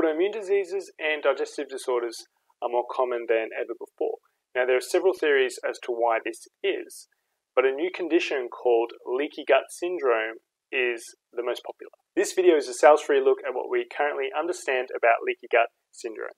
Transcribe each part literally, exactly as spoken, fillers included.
Autoimmune diseases and digestive disorders are more common than ever before. Now, there are several theories as to why this is, but a new condition called Leaky Gut Syndrome is the most popular. This video is a sales-free look at what we currently understand about Leaky Gut Syndrome.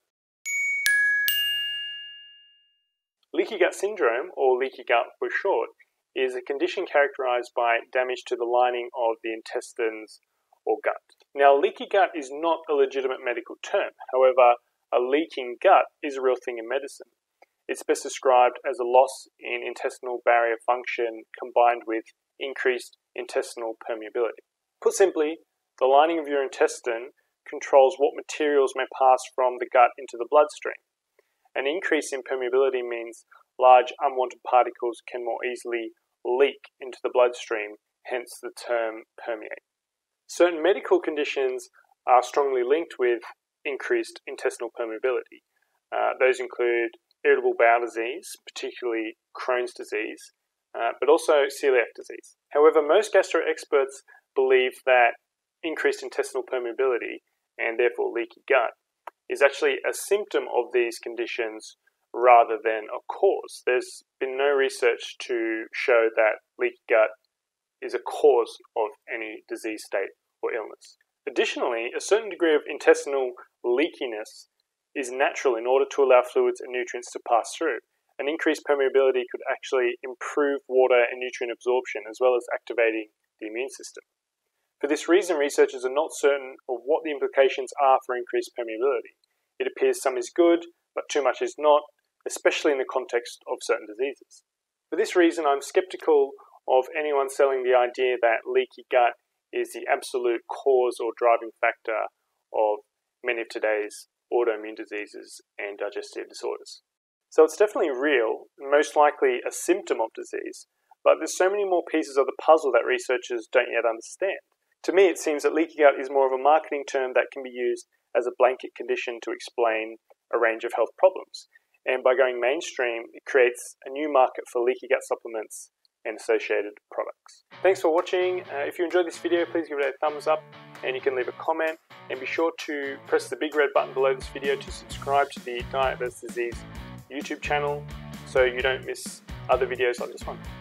Leaky Gut Syndrome, or leaky gut for short, is a condition characterized by damage to the lining of the intestines or gut. Now, leaky gut is not a legitimate medical term. However, a leaking gut is a real thing in medicine. It's best described as a loss in intestinal barrier function combined with increased intestinal permeability. Put simply, the lining of your intestine controls what materials may pass from the gut into the bloodstream. An increase in permeability means large unwanted particles can more easily leak into the bloodstream, hence the term permeate. Certain medical conditions are strongly linked with increased intestinal permeability. Uh, those include irritable bowel disease, particularly Crohn's disease, uh, but also celiac disease. However, most gastro experts believe that increased intestinal permeability, and therefore leaky gut, is actually a symptom of these conditions rather than a cause. There's been no research to show that leaky gut is a cause of any disease state or illness. Additionally, a certain degree of intestinal leakiness is natural in order to allow fluids and nutrients to pass through. An increased permeability could actually improve water and nutrient absorption as well as activating the immune system. For this reason, researchers are not certain of what the implications are for increased permeability. It appears some is good, but too much is not, especially in the context of certain diseases. For this reason, I'm skeptical of anyone selling the idea that leaky gut is the absolute cause or driving factor of many of today's autoimmune diseases and digestive disorders. So it's definitely real, most likely a symptom of disease, but there's so many more pieces of the puzzle that researchers don't yet understand. To me, it seems that leaky gut is more of a marketing term that can be used as a blanket condition to explain a range of health problems. And by going mainstream, it creates a new market for leaky gut supplements and associated products. Thanks for watching. Uh, if you enjoyed this video, please give it a thumbs up and you can leave a comment. And be sure to press the big red button below this video to subscribe to the Diet versus Disease YouTube channel so you don't miss other videos like this one.